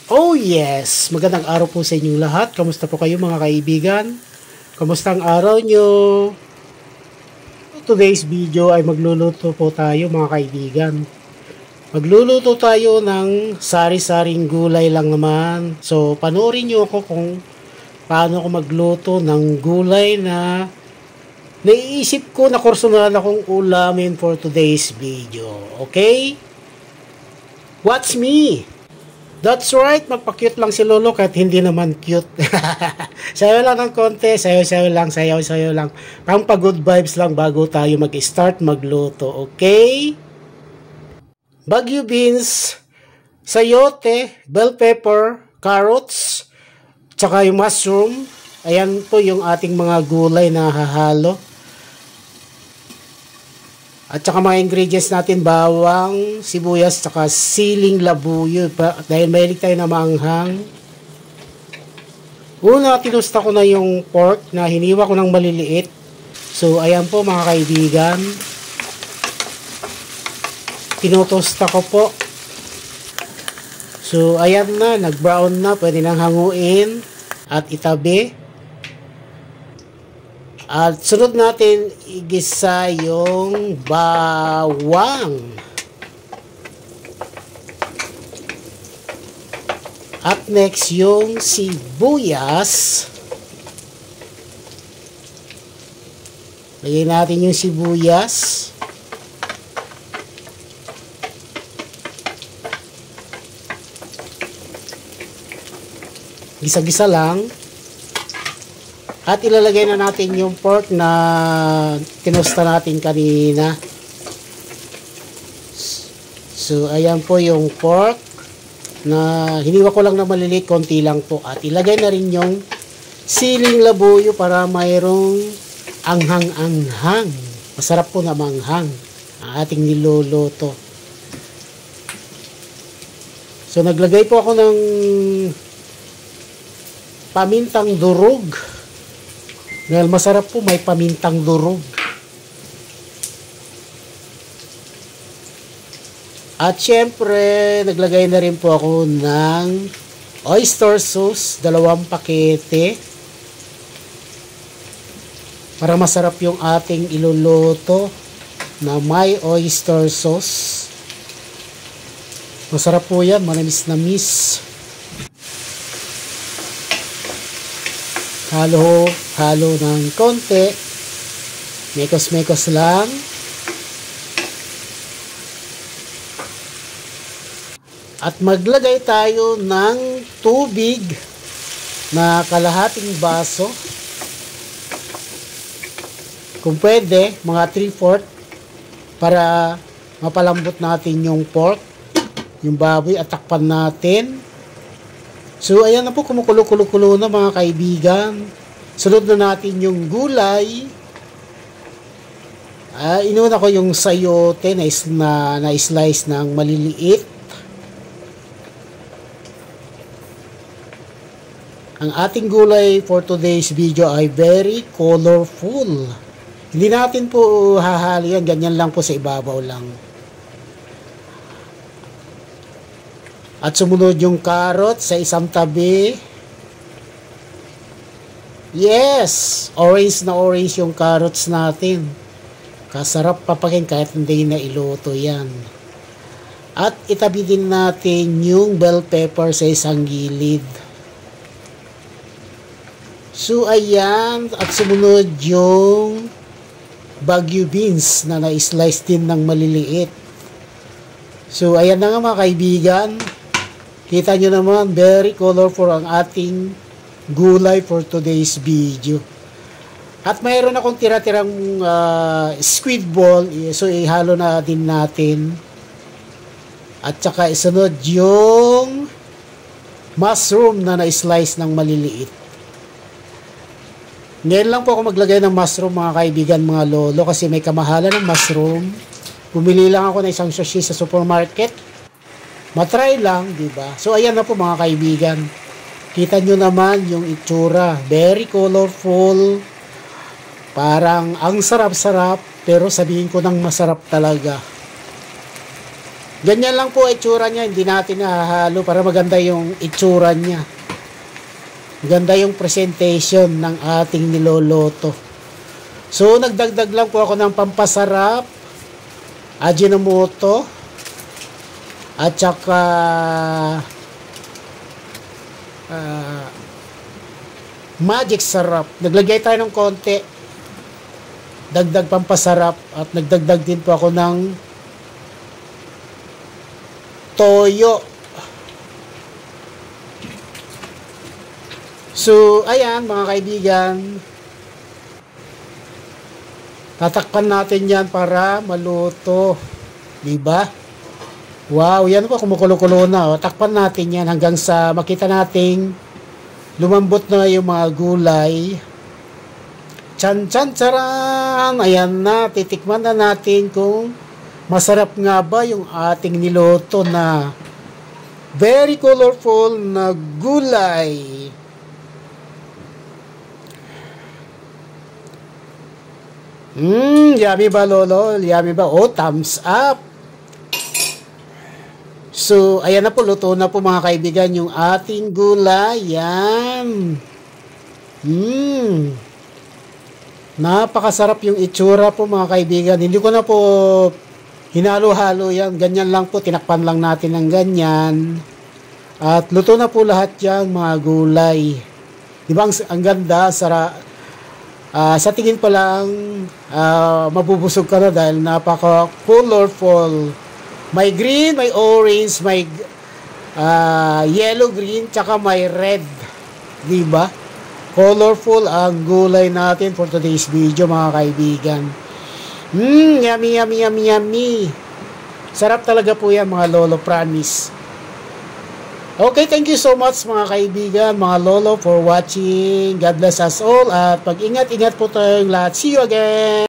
Oh yes! Magandang araw po sa inyong lahat. Kamusta po kayo mga kaibigan? Kamusta ang araw nyo? Today's video ay magluluto po tayo mga kaibigan. Magluluto tayo ng sari-saring gulay lang naman. So panoorin nyo ako kung paano ako magluto ng gulay na naiisip ko na personal akong ulamin for today's video. Okay? Watch me! That's right, magpa-cute lang si Lolo kahit hindi naman cute. Sayo lang ng konti, sayo-sayo lang. Pang pa-good vibes lang bago tayo mag-start magluto, okay? Baguio beans, sayote, bell pepper, carrots, tsaka yung mushroom. Ayan po yung ating mga gulay na hahalo. At saka mga ingredients natin, bawang, sibuyas, saka siling labuyo. Dahil mahilig tayo na maanghang. Una, tinusta ko na yung pork na hiniwa ko ng maliliit. So, ayan po mga kaibigan. Tinutosta ko po. So, ayan na, nag-brown na. Pwede nang hanguin at itabi. At sunod natin igisa yung bawang. At next yung sibuyas. Lagyan natin yung sibuyas. Gisa-gisa lang. At ilalagay na natin yung pork na tinusta natin kanina. So, ayan po yung pork na hiniwa ko lang na maliliit, konti lang po. At ilagay na rin yung siling labuyo para mayroong anghang-anghang. Masarap po na manghang ang ating niluluto. So, naglagay po ako ng pamintang durog. Dahil masarap po may pamintang durog. At syempre, naglagay na rin po ako ng oyster sauce, 2 pakete. Para masarap yung ating iluluto na may oyster sauce. Masarap po yan, manamis-namis. Halo ng konti. Mekos-mekos lang. At maglagay tayo ng tubig na kalahating baso. Kung pwede, mga 3/4 para mapalambot natin yung pork, yung baboy, at takpan natin. So, ayan na po, kumukulo-kulo na mga kaibigan. Sunod na natin yung gulay. Inuna ko yung sayote na slice ng maliliit. Ang ating gulay for today's video ay very colorful. Hindi natin po hahali yan, ganyan lang po sa ibabaw lang. At sumunod yung carrot sa isang tabi. Yes! Orange na orange yung carrots natin. Kasarap papakin kahit hindi na iluto yan. At itabi din natin yung bell pepper sa isang gilid. So ayan. At sumunod yung Baguio beans na na-slice din ng maliliit. So ayan na nga mga kaibigan. Kita nyo naman, very colorful ang ating gulay for today's video. At mayroon akong tira-tirang squid ball. So, ihalo na din natin. At saka isunod yung mushroom na na-slice ng maliliit. Ngayon lang po ako maglagay ng mushroom mga kaibigan, mga lolo. Kasi may kamahalan ng mushroom. Bumili lang ako ng isang sachet sa supermarket. Matry lang, di ba? So, ayan na po mga kaibigan. Kita nyo naman yung itsura. Very colorful. Parang ang sarap-sarap. Pero sabihin ko nang masarap talaga. Ganyan lang po itsura niya, hindi natin nahahalo para maganda yung itsura niya. Maganda yung presentation ng ating niloloto. So, nagdagdag lang po ako ng pampasarap, Ajinomoto, at saka magic sarap. Naglagay tayo ng konti, dagdag pampasarap, at nagdagdag din po ako ng toyo. So, ayan mga kaibigan, tatakpan natin yan para maluto. Diba? Wow, yan po, kumukulo-kulo na. O, takpan natin yan hanggang sa makita nating lumambot na yung mga gulay. Chan chan charan! Ayan na, titikman na natin kung masarap nga ba yung ating niloto na very colorful na gulay. Yummy ba, Lolo? Yummy ba? Oh, thumbs up! So, ayan na po, luto na po mga kaibigan yung ating gulay. Yan. Napakasarap yung itsura po mga kaibigan. Hindi ko na po hinalo-halo yan. Ganyan lang po, tinakpan lang natin ng ganyan. At luto na po lahat yan mga gulay. Diba ang ganda, sa tingin pa lang, mabubusog ka na dahil napaka-colorful. May green, may orange, may yellow-green, tsaka may red. Diba? Colorful ang gulay natin for today's video mga kaibigan. Yummy, yummy, yummy, yummy. Sarap talaga po yan mga lolo, promise. Okay, thank you so much mga kaibigan, mga lolo for watching. God bless us all at pag-ingat-ingat po tayong lahat. See you again!